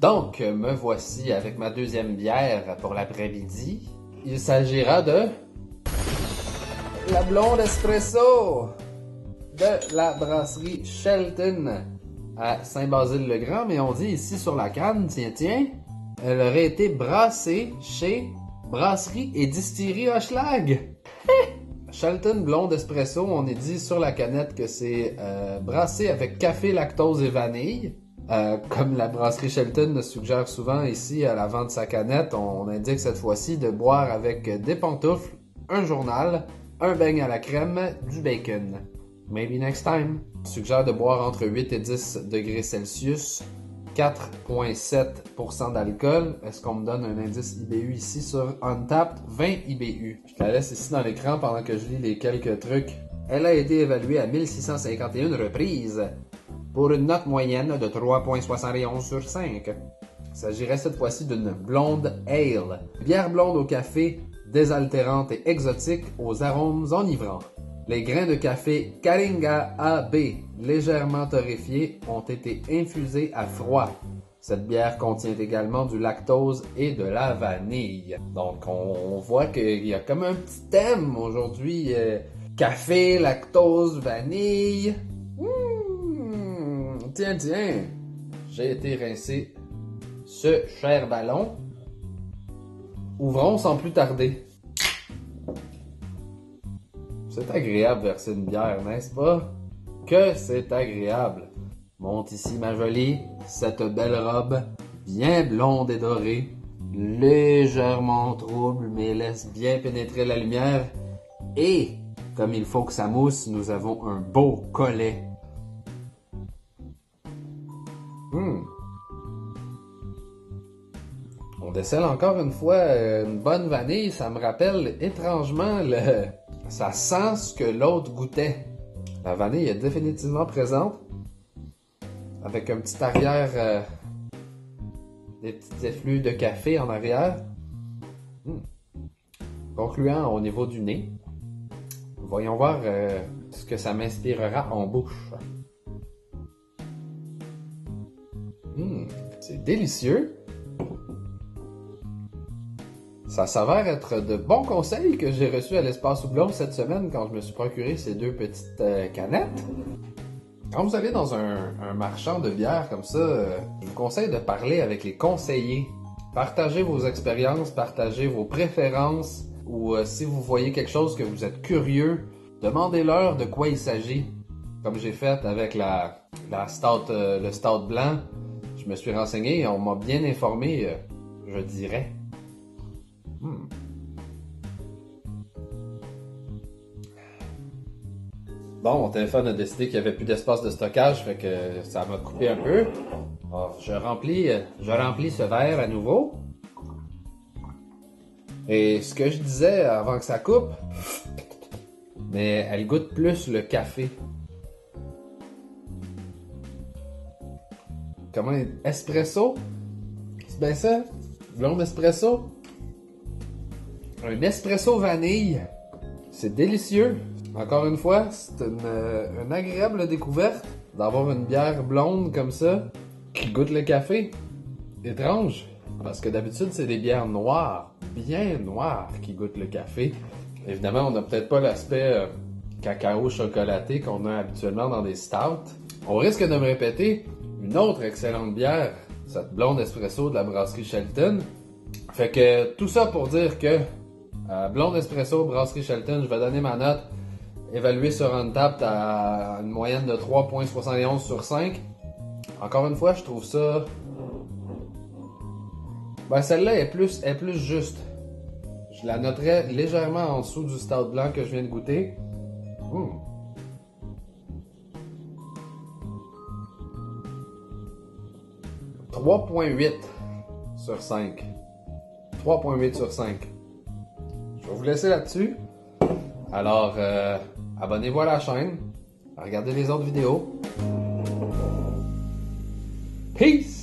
Donc, me voici avec ma deuxième bière pour l'après-midi. Il s'agira de la blonde espresso de la brasserie Shelton à Saint-Basile-le-Grand, mais on dit ici sur la canne, tiens, elle aurait été brassée chez Brasserie et Distillerie Hochelag. Shelton blonde espresso, on est dit sur la canette que c'est brassé avec café, lactose et vanille. Comme la brasserie Shelton suggère souvent ici à l'avant de sa canette, on indique cette fois-ci de boire avec des pantoufles, un journal, un beigne à la crème, du bacon. Maybe next time. On suggère de boire entre 8 et 10 degrés Celsius, 4,7% d'alcool. Est-ce qu'on me donne un indice IBU ici sur Untappd? 20 IBU. Je la laisse ici dans l'écran pendant que je lis les quelques trucs. Elle a été évaluée à 1651 reprises pour une note moyenne de 3,71 sur 5. Il s'agirait cette fois-ci d'une blonde ale. Bière blonde au café, désaltérante et exotique aux arômes enivrants. Les grains de café Karinga AB, légèrement torréfiés, ont été infusés à froid. Cette bière contient également du lactose et de la vanille. Donc on voit qu'il y a comme un petit thème aujourd'hui. Café, lactose, vanille. Tiens, j'ai été rincer ce cher ballon. Ouvrons sans plus tarder. C'est agréable verser une bière, n'est-ce pas? Que c'est agréable. Monte ici ma jolie, cette belle robe, bien blonde et dorée, légèrement trouble, mais laisse bien pénétrer la lumière. Et, comme il faut que ça mousse, nous avons un beau collet. On décèle encore une fois une bonne vanille. Ça me rappelle étrangement ça sent ce que l'autre goûtait. La vanille est définitivement présente. Avec un petit arrière, des petits effluves de café en arrière. Concluant au niveau du nez. Voyons voir ce que ça m'inspirera en bouche. C'est délicieux. Ça s'avère être de bons conseils que j'ai reçus à l'Espace Houblon cette semaine quand je me suis procuré ces deux petites canettes. Quand vous allez dans un marchand de bière comme ça, je vous conseille de parler avec les conseillers. Partagez vos expériences, partagez vos préférences, ou si vous voyez quelque chose que vous êtes curieux, demandez-leur de quoi il s'agit. Comme j'ai fait avec le stout blanc, je me suis renseigné et on m'a bien informé, je dirais. Bon, mon téléphone a décidé qu'il n'y avait plus d'espace de stockage, fait que ça m'a coupé un peu. Alors, je remplis ce verre à nouveau. Et ce que je disais avant que ça coupe, mais elle goûte plus le café. Comment espresso? C'est bien ça? Blonde espresso? Un espresso vanille. C'est délicieux. Encore une fois, c'est une agréable découverte d'avoir une bière blonde comme ça qui goûte le café. Étrange, parce que d'habitude, c'est des bières noires, bien noires, qui goûtent le café. Évidemment, on n'a peut-être pas l'aspect cacao chocolaté qu'on a habituellement dans des stouts. On risque de me répéter une autre excellente bière, cette blonde espresso de la brasserie Shelton. Fait que tout ça pour dire que blonde espresso, brasserie Shelton, je vais donner ma note évaluée sur Untappd à une moyenne de 3,71 sur 5. Encore une fois, je trouve ça... celle-là est plus juste. Je la noterais légèrement en dessous du stout blanc que je viens de goûter. 3,8 sur 5. 3,8 sur 5. Je vais vous laisser là-dessus. Alors, abonnez-vous à la chaîne. Regardez les autres vidéos. Peace!